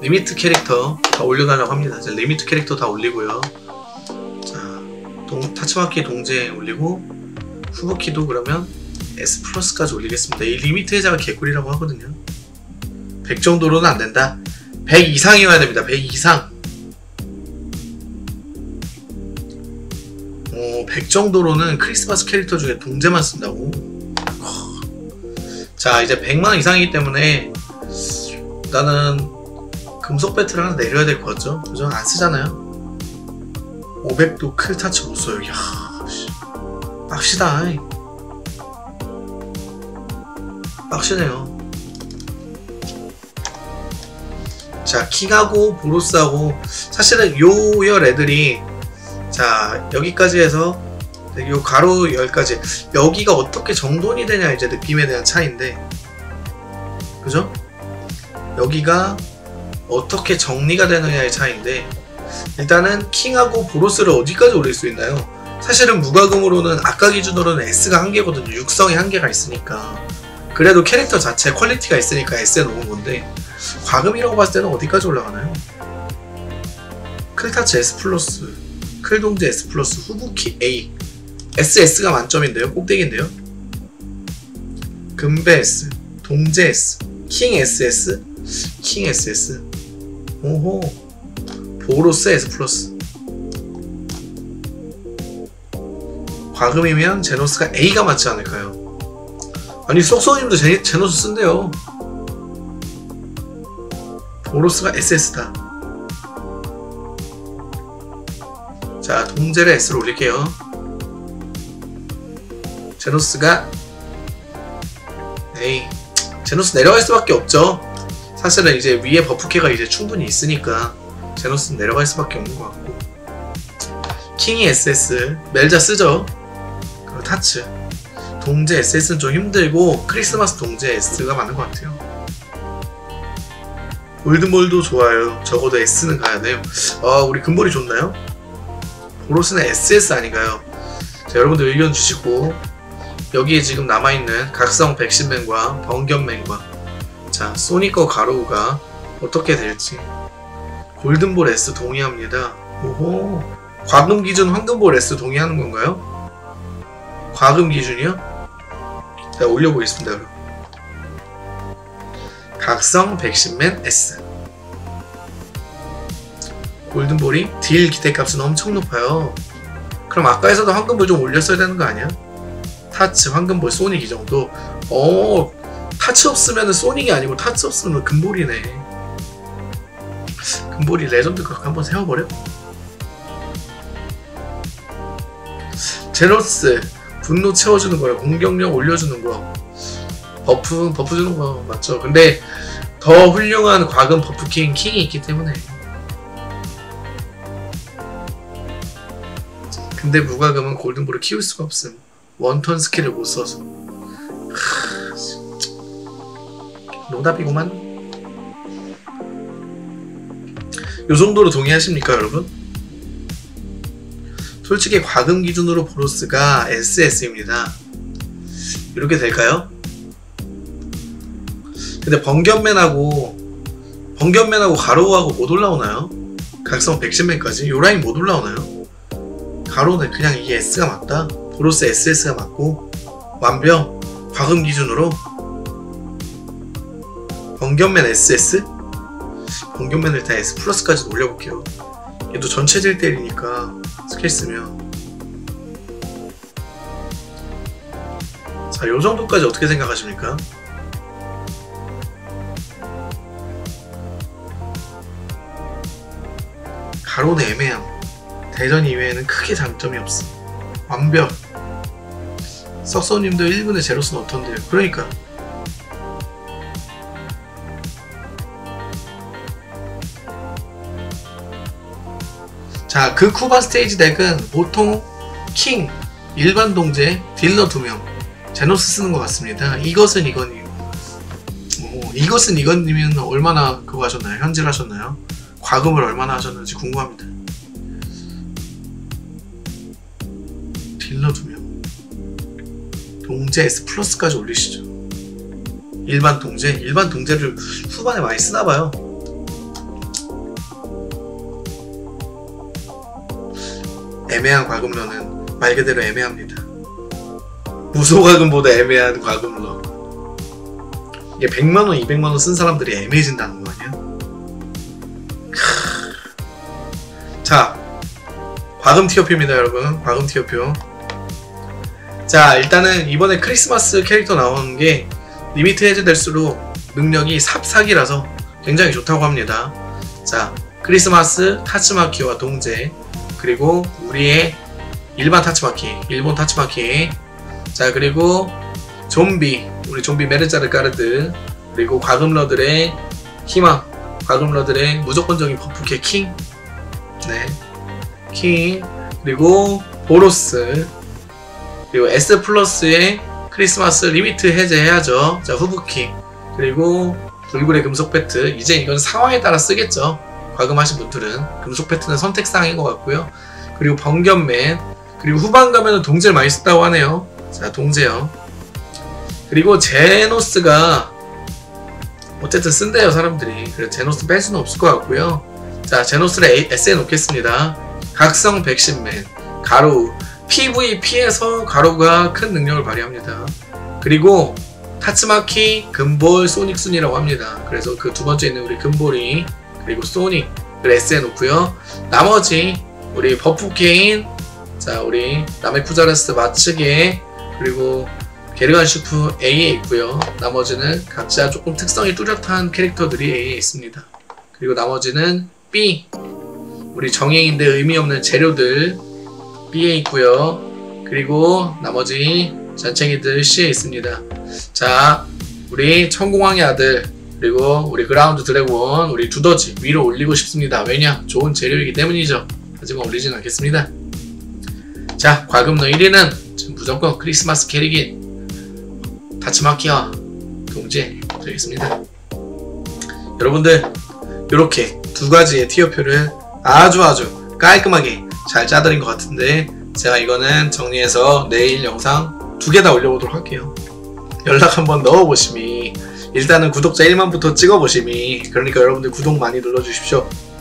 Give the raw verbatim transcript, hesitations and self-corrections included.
리미트 캐릭터 다 올려달라고 합니다. 자, 리미트 캐릭터 다 올리고요. 자, 동, 타츠마키 동제 올리고 후보키도 그러면 S 플러스까지 올리겠습니다. 이 리미트 해자가 개꿀이라고 하거든요. 백 정도로는 안 된다. 백 이상이어야 됩니다. 백 이상. 어, 백 정도로는 크리스마스 캐릭터 중에 동제만 쓴다고. 자, 이제 백만 원 이상이기 때문에 나는 금속 배틀 하나 내려야 될 것 같죠? 그죠? 안 쓰잖아요. 오백도 클 타치 못 써요. 이야, 빡시다. 빡시네요. 자, 킹하고 보로스하고 사실은 요열 애들이 자 여기까지 해서 요 가로 열까지 여기가 어떻게 정돈이 되냐 이제 느낌에 대한 차이인데, 그죠? 여기가 어떻게 정리가 되느냐의 차이인데, 일단은 킹하고 보로스를 어디까지 올릴 수 있나요? 사실은 무과금으로는 아까 기준으로는 S가 한 개거든요. 육성이 한 개가 있으니까. 그래도 캐릭터 자체 퀄리티가 있으니까 S에 놓은 건데, 과금이라고 봤을 때는 어디까지 올라가나요? 클타치 S 플러스, 클동제 S 플러스, 후부키 A, 에스 에스가 만점인데요. 꼭대기인데요. 금배 S, 동제 S, 킹 에스 에스, 킹 에스 에스, 오호, 보로스 S 플러스. 과금이면 제노스가 A가 맞지 않을까요? 아니 쏙쏘님도 제노스 쓴대요. 보로스가 에스 에스다. 자, 동제를 S로 올릴게요. 제노스가 에이, 제노스 내려갈 수밖에 없죠. 사실은 이제 위에 버프캐가 이제 충분히 있으니까 제노스는 내려갈 수밖에 없는 것 같고, 킹이 에스 에스, 멜자 쓰죠. 그리고 타츠, 동제 에스 에스는 좀 힘들고 크리스마스 동제 S가 맞는 것 같아요. 골드몰도 좋아요. 적어도 S는 가야 돼요. 아, 우리 금볼이 좋나요? 보로스는 에스 에스 아닌가요? 자, 여러분들 의견 주시고, 여기에 지금 남아있는 각성 백신맨과 번견맨과, 자, 소니꺼 가로우가 어떻게 될지. 골든볼 S 동의합니다. 오호, 과금 기준 황금볼 S 동의하는 건가요? 과금 기준이요? 자, 올려보겠습니다. 그럼 각성 백신맨 S. 골든볼이 딜 기대값은 엄청 높아요. 그럼 아까에서도 황금볼 좀 올렸어야 되는 거 아니야? 타츠, 황금볼, 소닉 이 정도. 어, 타츠 없으면 소닉이 아니고 타츠 없으면 금볼이네. 금볼이 레전드 각 한번 세워버려? 제노스 분노 채워주는 거랑 공격력 올려주는 거, 버프 버프 주는 거 맞죠? 근데 더 훌륭한 과금 버프킹 킹이 있기 때문에. 근데 무과금은 골든볼을 키울 수가 없음. 원턴 스킬을 못 써서. 하... 노답이구만. 요 정도로 동의하십니까, 여러분? 솔직히 과금 기준으로 보로스가 에스 에스입니다. 이렇게 될까요? 근데 번견맨하고 번견맨하고 가로우하고 못 올라오나요? 각성 백신맨까지? 요 라인 못 올라오나요? 가로우는 그냥 이게 S가 맞다? 보로스 에스 에스가 맞고 완벽 과금 기준으로 번견맨 에스 에스? 번견맨을 다 S 플러스까지 올려볼게요. 얘도 전체 질 때리니까 스킬 쓰면. 자, 요 정도까지 어떻게 생각하십니까? 가로는 애매함. 대전 이외에는 크게 장점이 없어. 완벽. 썩소님도 일 분의 제로스는 어떤데요? 그러니까 자, 그 쿠바 스테이지 덱은 보통 킹, 일반 동제, 딜러 두 명, 제노스 쓰는 것 같습니다. 이것은 이건님, 오, 이것은 이건님은 얼마나 그거 하셨나요? 현질 하셨나요? 과금을 얼마나 하셨는지 궁금합니다. 딜러 두 명, 동제 S 플러스까지 올리시죠. 일반 동제, 일반 동제를 후반에 많이 쓰나봐요. 애매한 과금러는 말 그대로 애매합니다. 무소과금보다 애매한 과금러. 이게 백만원, 이백만원 쓴 사람들이 애매해진다는 거 아니야? 자, 과금 티어표입니다 여러분. 과금 티어표. 자, 일단은 이번에 크리스마스 캐릭터 나오는 게 리미트 해제될수록 능력이 삽삭이라서 굉장히 좋다고 합니다. 자, 크리스마스 타츠마키와 동제, 그리고 우리의 일반 타츠마키, 일본 타츠마키, 자, 그리고 좀비, 우리 좀비 메르자르가르드, 그리고 과금러들의 희망, 과금러들의 무조건적인 버프캐 킹, 네, 킹, 그리고 보로스, 그리고 S 플러스의 크리스마스 리미트 해제해야죠. 자, 후부키, 그리고 돌고래 금속 패트. 이제 이건 상황에 따라 쓰겠죠. 과금하신 분들은 금속 패트는 선택사항인 것 같고요. 그리고 번견맨, 그리고 후반 가면은 동제를 많이 썼다고 하네요. 자, 동제요. 그리고 제노스가 어쨌든 쓴대요 사람들이. 그래서 제노스 뺄 수는 없을 것 같고요. 자, 제노스를 S에 놓겠습니다. 각성 백신맨, 가루, 피브이피에서 가루가 큰 능력을 발휘합니다. 그리고 타츠마키, 금볼, 소닉순이라고 합니다. 그래서 그 두 번째 있는 우리 금볼이, 그리고 소닉을 S에 놓고요. 나머지 우리 버프케인, 자, 우리 나메쿠자르스 마츠게, 그리고 게르간 슈프 A에 있고요. 나머지는 각자 조금 특성이 뚜렷한 캐릭터들이 A에 있습니다. 그리고 나머지는 B, 우리 정예인데 의미 없는 재료들 B에 있고요. 그리고 나머지 잔챙이들 C에 있습니다. 자, 우리 천공왕의 아들, 그리고 우리 그라운드 드래곤, 우리 두더지 위로 올리고 싶습니다. 왜냐? 좋은 재료이기 때문이죠. 하지만 올리진 않겠습니다. 자, 과금러 일 위는 지금 무조건 크리스마스 캐릭인 타츠마키와 동제 되겠습니다. 여러분들, 이렇게 두 가지의 티어표를 아주 아주 깔끔하게 잘 짜드린 것 같은데, 제가 이거는 정리해서 내일 영상 두 개 다 올려보도록 할게요. 연락 한번 넣어보시미. 일단은 구독자 일만부터 찍어보시미. 그러니까 여러분들 구독 많이 눌러주십시오.